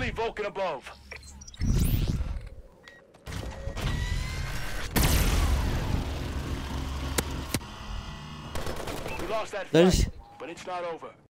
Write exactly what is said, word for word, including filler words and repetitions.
Friendly Vulcan above. We lost that There's fight, but it's not over.